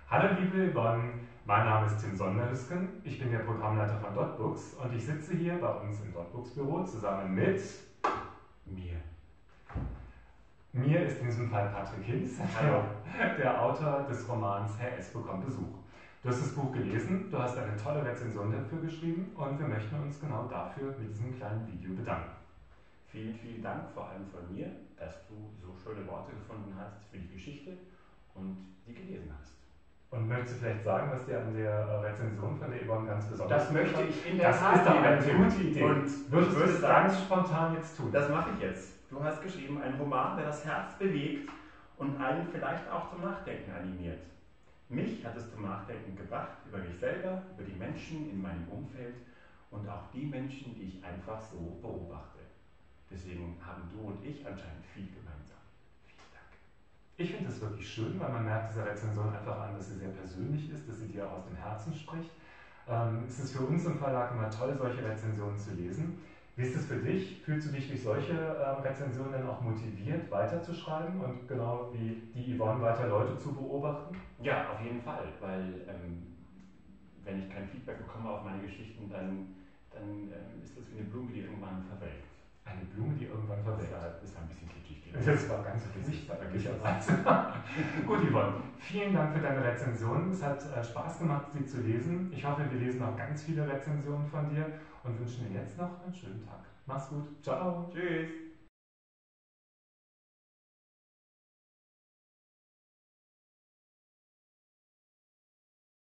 Hallo liebe Yvonne, mein Name ist Tim Sonderhüsken, ich bin der Programmleiter von Dotbooks und ich sitze hier bei uns im Dotbooks Büro zusammen mit mir. Mir ist in diesem Fall Patrick Hinz, der Autor des Romans Herr S. bekommt Besuch. Du hast das Buch gelesen, du hast eine tolle Rezension dafür geschrieben und wir möchten uns genau dafür mit diesem kleinen Video bedanken. Vielen, vielen Dank vor allem von mir, dass du so schöne Worte gefunden hast für die Geschichte und die gelesen hast. Und möchtest du vielleicht sagen, was dir an der Rezension von der Yvonne ganz besonders Das möchte ich in der Das Tat. ist doch eine gute Idee. Und würdest du das sagen, ganz spontan jetzt tun? Das mache ich jetzt. Du hast geschrieben, ein Roman, der das Herz bewegt und einen vielleicht auch zum Nachdenken animiert. Mich hat es zum Nachdenken gebracht über mich selber, über die Menschen in meinem Umfeld und auch die Menschen, die ich einfach so beobachte. Deswegen haben du und ich anscheinend viel gemeinsam. Vielen Dank. Ich finde das wirklich schön, weil man merkt dieser Rezension einfach an, dass sie sehr persönlich ist, dass sie dir aus dem Herzen spricht. Es ist für uns im Verlag immer toll, solche Rezensionen zu lesen. Wie ist es für dich? Fühlst du dich durch solche Rezensionen dann auch motiviert, weiterzuschreiben und genau wie die Yvonne weiter Leute zu beobachten? Ja, auf jeden Fall, weil wenn ich kein Feedback bekomme auf meine Geschichten, dann ist das wie eine Blume, die irgendwann verwelkt. Eine Blume, die irgendwann verwelkt. Das war ein bisschen kitschig. Das war ganz sichtbar, möglicherweise. Gut, Yvonne, vielen Dank für deine Rezension. Es hat Spaß gemacht, sie zu lesen. Ich hoffe, wir lesen noch ganz viele Rezensionen von dir und wünschen dir jetzt noch einen schönen Tag. Mach's gut. Ciao. Tschüss.